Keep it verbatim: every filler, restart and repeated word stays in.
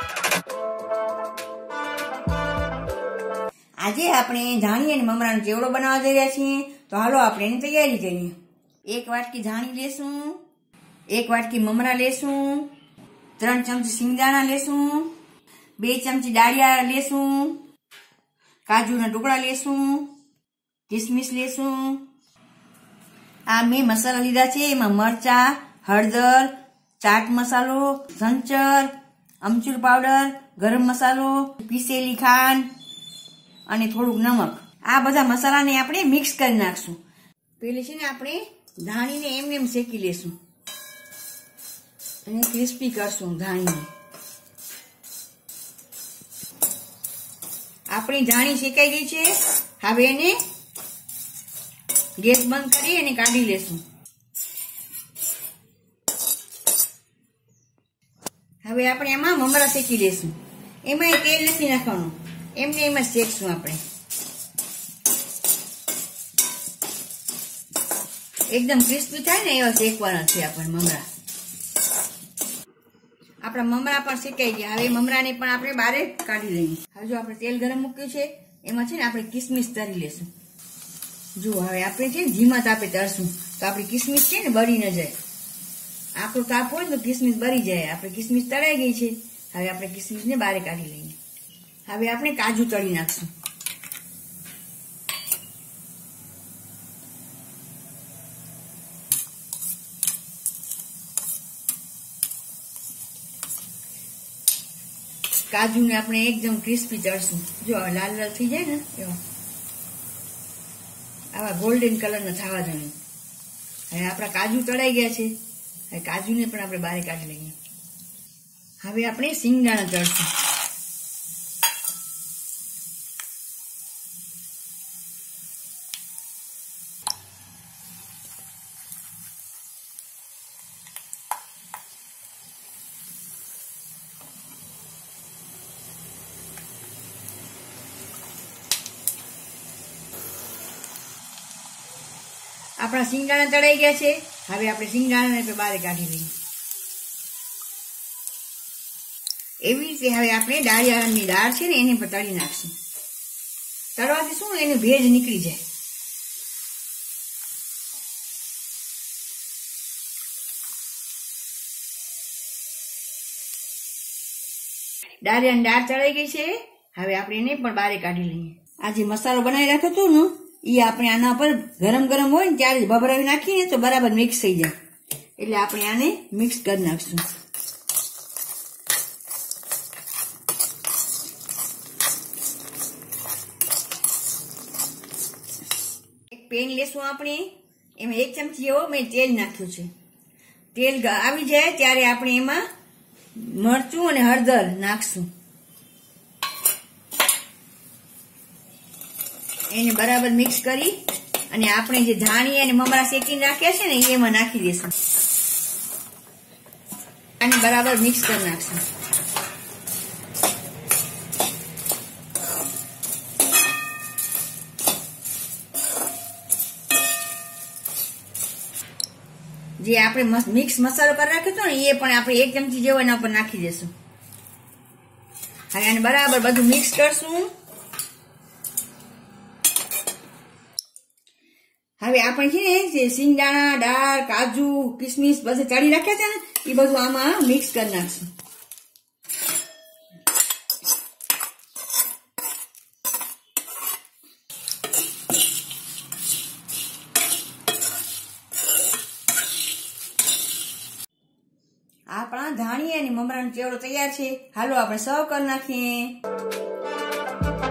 આજે આપણે ધાણી અને મમરાનો ચેવડો બનાવવા જઈ રહ્યા છીએ, તો હાલો આપણે એની તૈયારી કરીએ। એક વાટકી ધાણી લેશું, એક વાટકી મમરા લેશું, ત્રણ ચમચી સિંગદાણા લેશું, બે ચમચી ડાળિયા લેશું, કાજુના ટુકડા લેશું, કિસમિસ લેશું। આ મેં મસાલા લીધા છે, એમાં મરચા, હળદર, ચાટ મસાલો, સંચર, અમચૂર પાવડર, ગરમ મસાલો, પીસેલી ખાંડ અને થોડુંક નમક। આ બધા મસાલાને આપણે મિક્સ કરી નાખશું। પેલી છે ને આપણે ધાણીને એમને એમ શેકી લેશું અને ક્રિસ્પી કરશું ધાણીને। આપણી ધાણી શેકાઈ ગઈ છે, હવે એને ગેસ બંધ કરી અને કાઢી લેશું। હવે આપણે એમાં મમરા શેકી લેશું, એમાં તેલ નથી નાખવાનું, એમને એમાં શેકશું। આપણે એકદમ ક્રિસ્પી થાય ને એવા શેકવાના છે આપણે મમરા। આપણા મમરા પણ શેકાઈ ગયા, હવે મમરાને પણ આપણે બારે કાઢી લઈએ। હવે જો આપણે તેલ ગરમ મૂક્યું છે, એમાં છે ને આપણે કિસમિસ તરી લેશું। જો હવે આપણે છે ને ધીમા તાપે તરશું, તો આપણી કિસમિસ છે ને બળી ન જાય। આપણો તાપ હોય ને તો કિસમિસ બળી જાય। આપણે કિસમિસ તળાઈ ગઈ છે, હવે આપણે કિસમિસને બારે કાઢી લઈએ। હવે આપણે કાજુ તળી નાખશું। કાજુને આપણે એકદમ ક્રિસ્પી તળશું। જો લાલ લાલ થઈ જાય ને એવા આવા ગોલ્ડન કલરના થવા જોઈએ। હવે આપણા કાજુ તળાઈ ગયા છે, હવે કાજુને પણ આપણે બહાર કાઢી લઈએ। હવે આપણે સિંગદાણા તળશું। આપણા સિંગદાણા તળાઈ ગયા છે, હવે આપણે સિંગદાણાને બહાર કાઢી લઈએ। એવી રીતે હવે આપણે ડાળિયાની દાળ છે ને એને પણ તળી નાખશું। તળવાથી શું એનું ભેજ નીકળી જાય। ડાળિયાની દાળ તળાઈ ગઈ છે, હવે આપણે એને પણ બહાર કાઢી લઈએ। આ જે મસાલો બનાવી રાખ્યો હતો ને એ આપણે આના પર ગરમ ગરમ હોય ને ત્યારે ભભરાવી નાખીને તો બરાબર મિક્સ થઈ જાય, એટલે આપણે આને મિક્સ કરી નાખશું। એક પેન લેશું આપણે, એમાં એક ચમચી જેવો મેં તેલ નાખ્યું છે। તેલ આવી જાય ત્યારે આપણે એમાં મરચું અને હળદર નાખશું, એને બરાબર મિક્સ કરી અને આપણે જે ધાણી અને મમરા શેકીને રાખ્યા છે ને એમાં નાખી દેશું અને બરાબર મિક્સ કરી નાખશું। જે આપણે મિક્સ મસાલો કરી રાખ્યો હતો ને એ પણ આપણે એક ચમચી જેવો એના ઉપર નાખી દેશું। હવે આને બરાબર બધું મિક્સ કરશું। હવે આપણે છે ને જે સિંગદાણા, દાળ, કાજુ, કિસમિસ બધું તળી રાખ્યા છે ને એ બધું આમાં મિક્સ કરી નાખશું। આપણા ધાણી અને મમરાનો ચેવડો તૈયાર છે, હાલો આપણે સર્વ કરી નાખીએ।